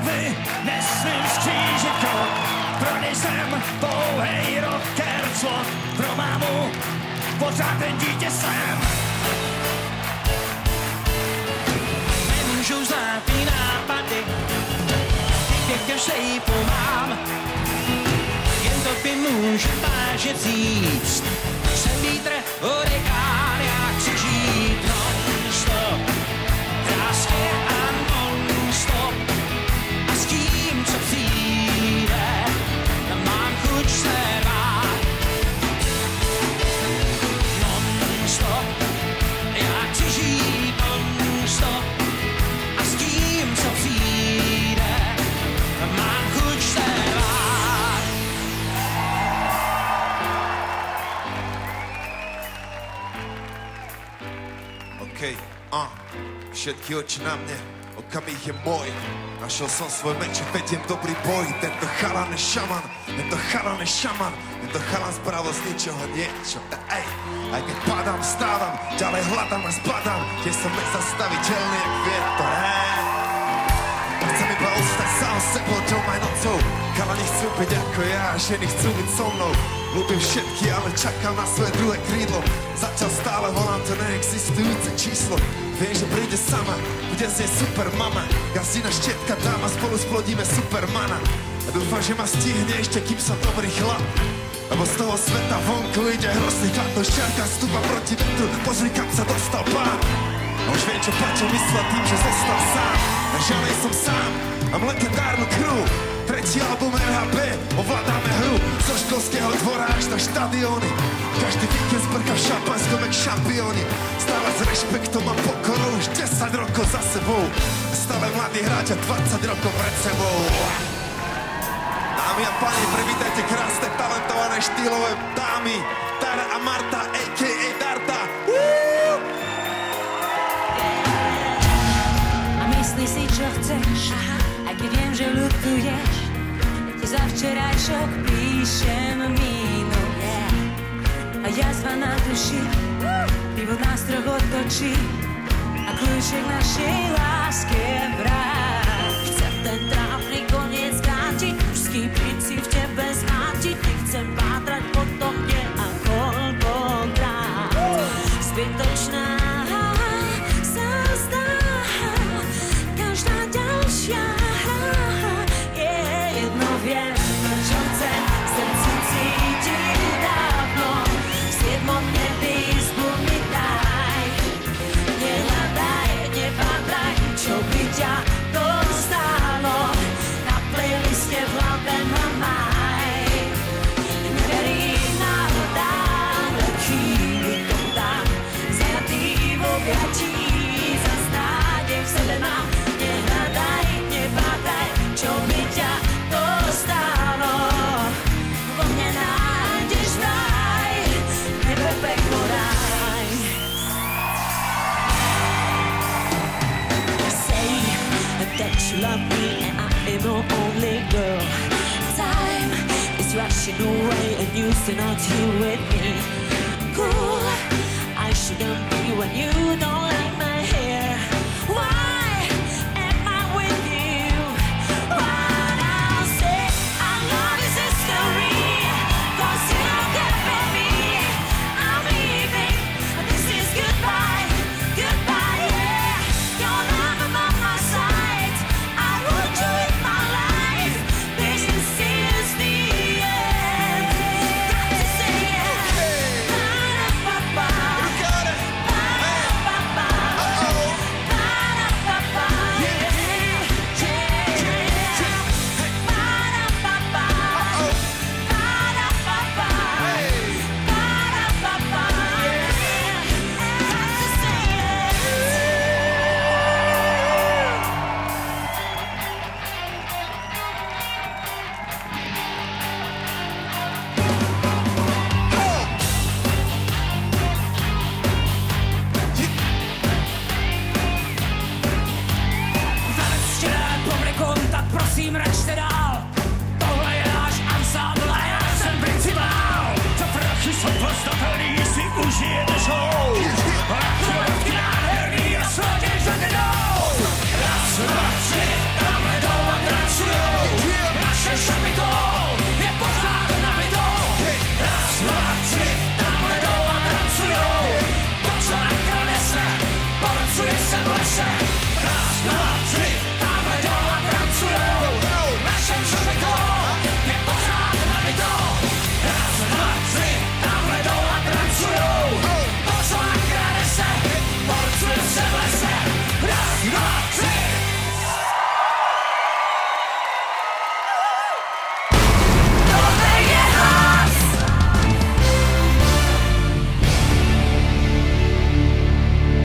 hlavy nesmím skřížit krok. Pro něj jsem pouhej rocker slov. Pro mámu pořád ten dítě jsem. Nemůžu znát ty nápady, těch šejfu mám. Jen to by můžu vážit říct. Jsem vítr, hurikán, já chci žít non-stop. Krásně a non-stop. A s tím, co přijde, mám chuť se bát. Non-stop, já chci žít non-stop. A s tím, co přijde, mám chuť se bát. OK, všetky oči na mne, okamih je môj. Našel som svoj meč, vediem dobrý boj. Tento chalan je šaman, tento chalan je šaman. Tento chalan spravil z ničoho niečo. Ej, aj keď padám, vstávam, ďalej hľadám a zbadám. Tiež som nezastaviteľný jak vietor. Chcem iba ostať sám s sebou dňou aj nocou. Chalani chcú byť ako ja, ženy chcú byť so mnou. Ľúbim všetky, ale čakám na svoje druhé krídlo. Zatiaľ stále volám to neexistujúce číslo. Viem, že príde sama, bude z nej super mama. Gazdina, štetka, dáma, spolu splodíme supermana. A dúfam, že ma stihne ešte, kým som dobrý chlap. Lebo z toho sveta vonku ide hrozný chlap. Do šťarka stúpa proti vetru, pozri, kam sa dostal pán. A už viem, čo Paťo myslel tým, že zostal sám. A žiaľ, som sám, mám legendárnu crew. Tretí album RHB, ovládáme hru. Zo školského dvora až na štadióny. Každý víkend zbrka v šampanskom jak šampióni. Stále s rešpektom a pokorou, už 10 rokov za sebou. Stále mladí hráča 20 rokov pred sebou. Dámy a páni, privítajte krásne, talentované, štýlové dámy Tara a Marta, a.k.a. Darta. A myslí si, čo chceš, aj keď viem, že ľutuješ. Ti za včerajšok píšem minulé. A jazva na duši, pivo nás troch otočí. A kľúček našej láske vrát. Chcem ten trápny koniec skátiť, mužský princíp v tebe zmátiť. Nechcem pátrať po tom, kde a koľkokrát. Zbytočná sa zdá každá ďalšia hra. Je jedno, viem, čo chcem, srdci cítiť dávno. V siedmom nebi izbu mi daj. Nehľadaj, nepátraj, čo by ťa to stálo. Na playliste v hlave ma maj. Neverím náhodám, len chvíli to dám. Zjatý v objatí, zas nádej v sebe mám. Nehľadaj, nepátraj, čo by ťa to stálo. Vo mne nájdeš raj, nebe peklo raj. Say that you love me and I am your only girl. Time is rushing away and you still not here with me. Cool, I shouldn't be when you don't like my hair. Why am I with you? What I'll say, our love is history. 'Cause you don't care for me. I'm leaving, this is goodbye, goodbye, yeah. Your love is on my side. I want you in my life. This is the end. Got to say it. Ba-da-ba-ba. You got it. Ba-da-ba-ba. Ba-da-ba-ba. Yeah, yeah, yeah. Ba-da-ba-ba. Ba-da-ba-ba. Ba-da-ba-ba. Yeah. Got to say it. Zaneste rád, pomne kontakt, prosím, račte dál. Tohle je náš ansámbl a já jsem principál. Za prachy jsou postatelný, si užijete show.